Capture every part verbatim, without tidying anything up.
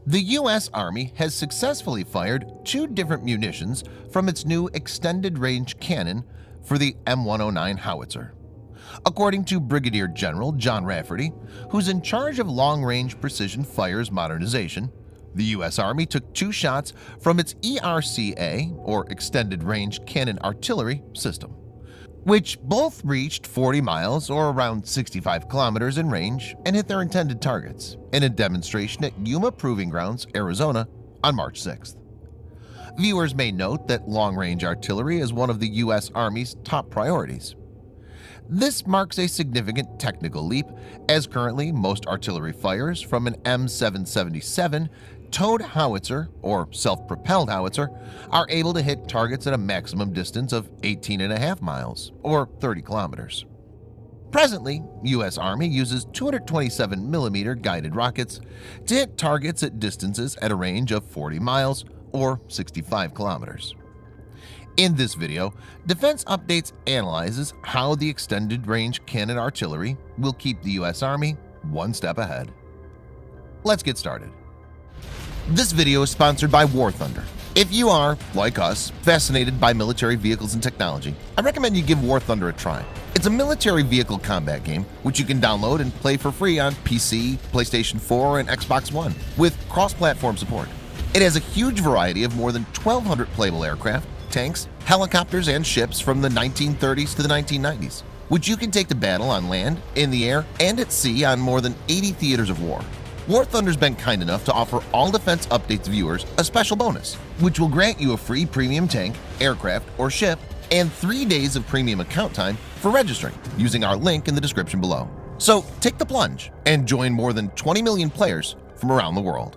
The U S Army has successfully fired two different munitions from its new extended-range cannon for the M one oh nine Howitzer. According to Brigadier General John Rafferty, who's in charge of long-range precision fires modernization, the U S Army took two shots from its E R C A, or Extended Range Cannon Artillery, system, which both reached forty miles or around sixty-five kilometers in range and hit their intended targets in a demonstration at Yuma Proving Grounds, Arizona on March sixth. Viewers may note that long-range artillery is one of the U S Army's top priorities. This marks a significant technical leap, as currently most artillery fires from an M seven seventy-seven Towed Howitzer, or Self-Propelled Howitzer, are able to hit targets at a maximum distance of eighteen and a half miles, or thirty kilometers. Presently, U S Army uses two hundred twenty-seven millimeter guided rockets to hit targets at distances at a range of forty miles, or sixty-five kilometers. In this video, Defense Updates analyzes how the Extended Range Cannon Artillery will keep the U S Army one step ahead. Let's get started. This video is sponsored by War Thunder. If you are, like us, fascinated by military vehicles and technology, I recommend you give War Thunder a try. It's a military vehicle combat game which you can download and play for free on P C, PlayStation four, and Xbox One with cross-platform support. It has a huge variety of more than twelve hundred playable aircraft, tanks, helicopters, and ships from the nineteen thirties to the nineteen nineties, which you can take to battle on land, in the air, and at sea on more than eighty theaters of war. War Thunder's been kind enough to offer all Defense Updates viewers a special bonus, which will grant you a free premium tank, aircraft, or ship, and three days of premium account time for registering using our link in the description below. So take the plunge and join more than twenty million players from around the world.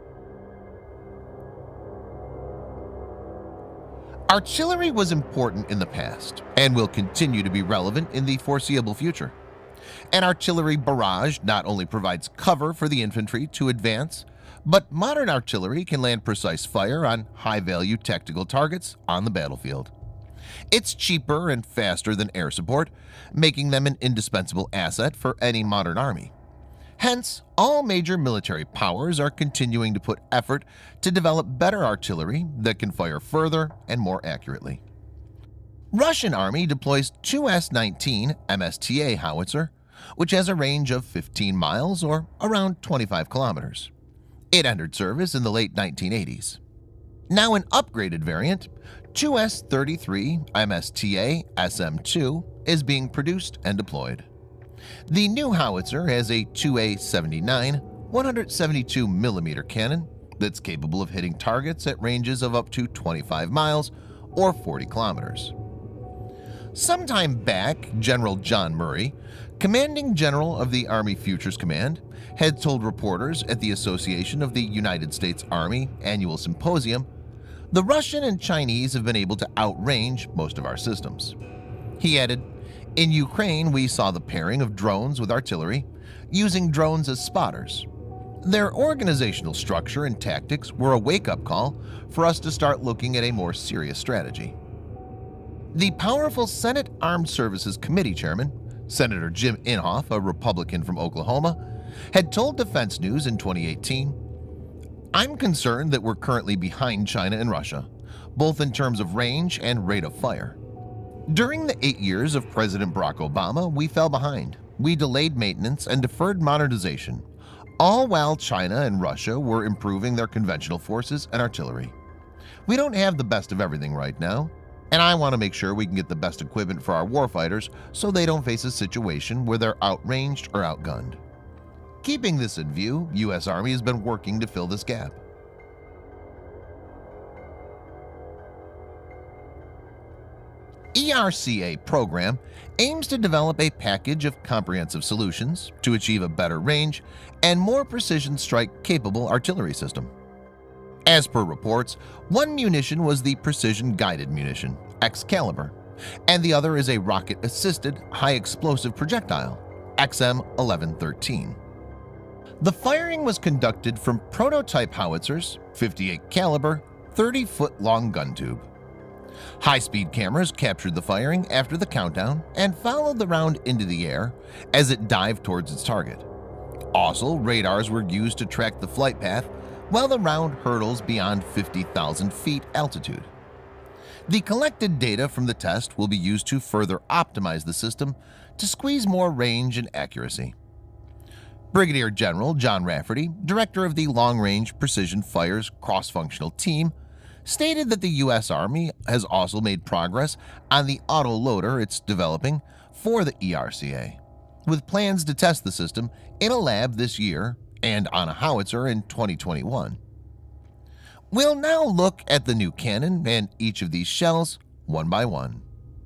Artillery was important in the past and will continue to be relevant in the foreseeable future. An artillery barrage not only provides cover for the infantry to advance, but modern artillery can land precise fire on high-value tactical targets on the battlefield. It's cheaper and faster than air support, making them an indispensable asset for any modern army. Hence, all major military powers are continuing to put effort to develop better artillery that can fire further and more accurately. Russian Army deploys two S nineteen M S T A Howitzer, which has a range of fifteen miles or around twenty-five kilometers. It entered service in the late nineteen eighties. Now an upgraded variant, two S thirty-three M S T A S M two, is being produced and deployed. The new howitzer has a two A seventy-nine one hundred seventy-two millimeter cannon that's capable of hitting targets at ranges of up to twenty-five miles or forty kilometers. Sometime back, General John Murray, Commanding General of the Army Futures Command, had told reporters at the Association of the United States Army Annual Symposium, the Russian and Chinese have been able to outrange most of our systems. He added, "In Ukraine, we saw the pairing of drones with artillery, using drones as spotters. Their organizational structure and tactics were a wake-up call for us to start looking at a more serious strategy." The powerful Senate Armed Services Committee Chairman, Senator Jim Inhofe, a Republican from Oklahoma, had told Defense News in twenty eighteen, "I'm concerned that we're currently behind China and Russia, both in terms of range and rate of fire. During the eight years of President Barack Obama, we fell behind. We delayed maintenance and deferred modernization, all while China and Russia were improving their conventional forces and artillery. We don't have the best of everything right now, and I want to make sure we can get the best equipment for our warfighters so they don't face a situation where they're outranged or outgunned." Keeping this in view, U S Army has been working to fill this gap. E R C A program aims to develop a package of comprehensive solutions to achieve a better range and more precision strike-capable artillery system. As per reports, one munition was the precision-guided munition, EXCALIBUR, and the other is a rocket-assisted high-explosive projectile, X M eleven thirteen. The firing was conducted from prototype howitzers, fifty-eight caliber, thirty foot long gun tube. High-speed cameras captured the firing after the countdown and followed the round into the air as it dived towards its target. Also, radars were used to track the flight path, while the round hurtles beyond fifty thousand feet altitude. The collected data from the test will be used to further optimize the system to squeeze more range and accuracy. Brigadier General John Rafferty, director of the Long Range Precision Fires Cross-Functional Team, stated that the U S Army has also made progress on the autoloader it's developing for the E R C A, with plans to test the system in a lab this year and on a howitzer in twenty twenty-one. We'll now look at the new cannon and each of these shells one by one.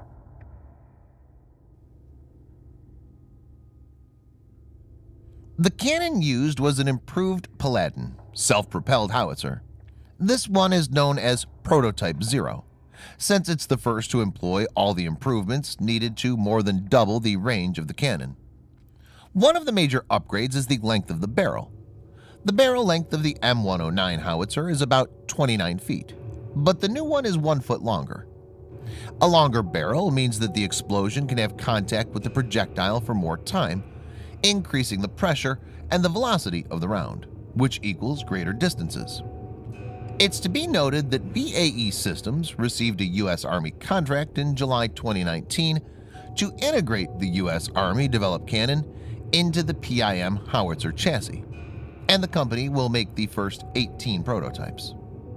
The cannon used was an improved Paladin self-propelled howitzer. This one is known as Prototype Zero, since it's the first to employ all the improvements needed to more than double the range of the cannon. One of the major upgrades is the length of the barrel. The barrel length of the M one oh nine howitzer is about twenty-nine feet, but the new one is one foot longer. A longer barrel means that the explosion can have contact with the projectile for more time, increasing the pressure and the velocity of the round, which equals greater distances. It's to be noted that B A E Systems received a U S Army contract in July twenty nineteen to integrate the U S Army developed cannon into the P I M howitzer chassis, and the company will make the first eighteen prototypes.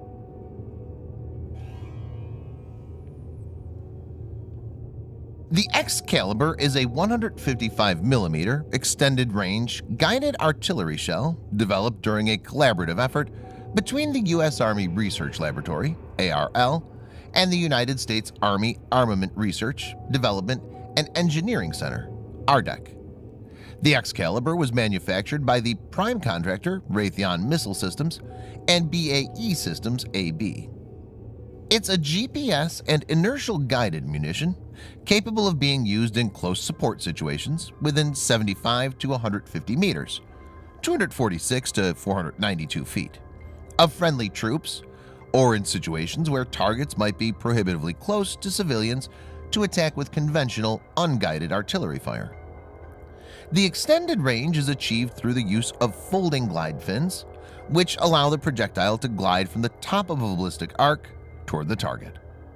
The EXCALIBUR is a one hundred fifty-five millimeter extended range guided artillery shell developed during a collaborative effort between the U S Army Research Laboratory (A R L) and the United States Army Armament Research, Development, and Engineering Center (A R D E C). The EXCALIBUR was manufactured by the prime contractor Raytheon Missile Systems and B A E Systems A B. It's a G P S and inertial guided munition capable of being used in close support situations within seventy-five to one hundred fifty meters, two hundred forty-six to four hundred ninety-two feet, of friendly troops, or in situations where targets might be prohibitively close to civilians to attack with conventional unguided artillery fire. The extended range is achieved through the use of folding glide fins, which allow the projectile to glide from the top of a ballistic arc toward the target.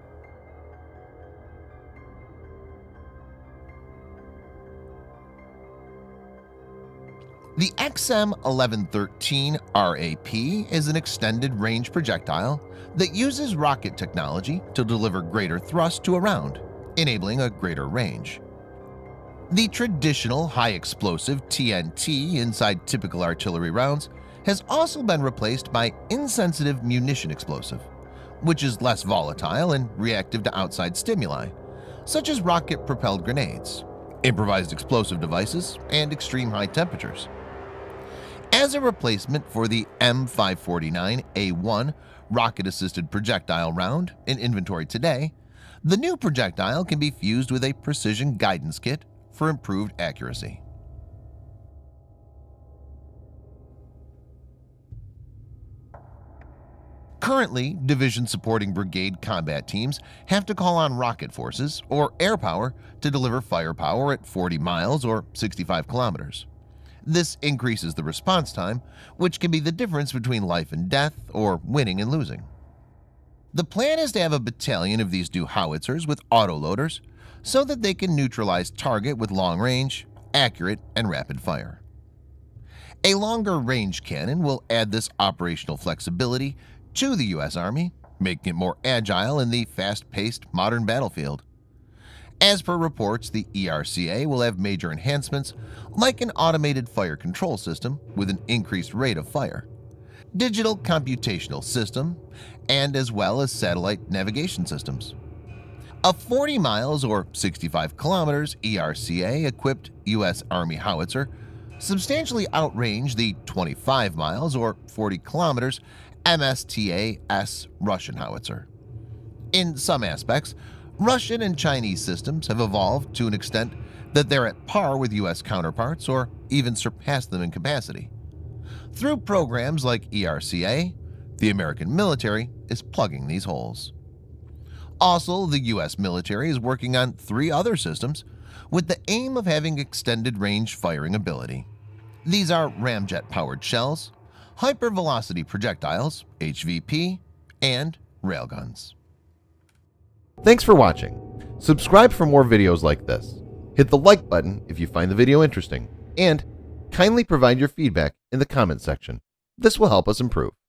The X M eleven thirteen R A P is an extended range projectile that uses rocket technology to deliver greater thrust to a round, enabling a greater range. The traditional high-explosive T N T inside typical artillery rounds has also been replaced by insensitive munition explosive, which is less volatile and reactive to outside stimuli, such as rocket-propelled grenades, improvised explosive devices, and extreme high temperatures. As a replacement for the M five forty-nine A one rocket-assisted projectile round in inventory today, the new projectile can be fused with a precision guidance kit for improved accuracy. Currently, division supporting brigade combat teams have to call on rocket forces or air power to deliver firepower at forty miles or sixty-five kilometers. This increases the response time, which can be the difference between life and death or winning and losing. The plan is to have a battalion of these new howitzers with autoloaders so that they can neutralize target with long range, accurate, and rapid fire. A longer range cannon will add this operational flexibility to the U S Army, making it more agile in the fast-paced modern battlefield. As per reports, the E R C A will have major enhancements like an automated fire control system with an increased rate of fire, digital computational system, and as well as satellite navigation systems. A forty miles or sixty-five kilometers E R C A-equipped U S Army howitzer substantially outrange the twenty-five miles or forty kilometers M S T A S Russian howitzer. In some aspects, Russian and Chinese systems have evolved to an extent that they're at par with U S counterparts or even surpass them in capacity. Through programs like E R C A, the American military is plugging these holes. Also, the U S military is working on three other systems with the aim of having extended range firing ability. These are ramjet-powered shells, hypervelocity projectiles, H V P, and railguns. Thanks for watching. Subscribe for more videos like this. Hit the like button if you find the video interesting, and kindly provide your feedback in the comment section. This will help us improve.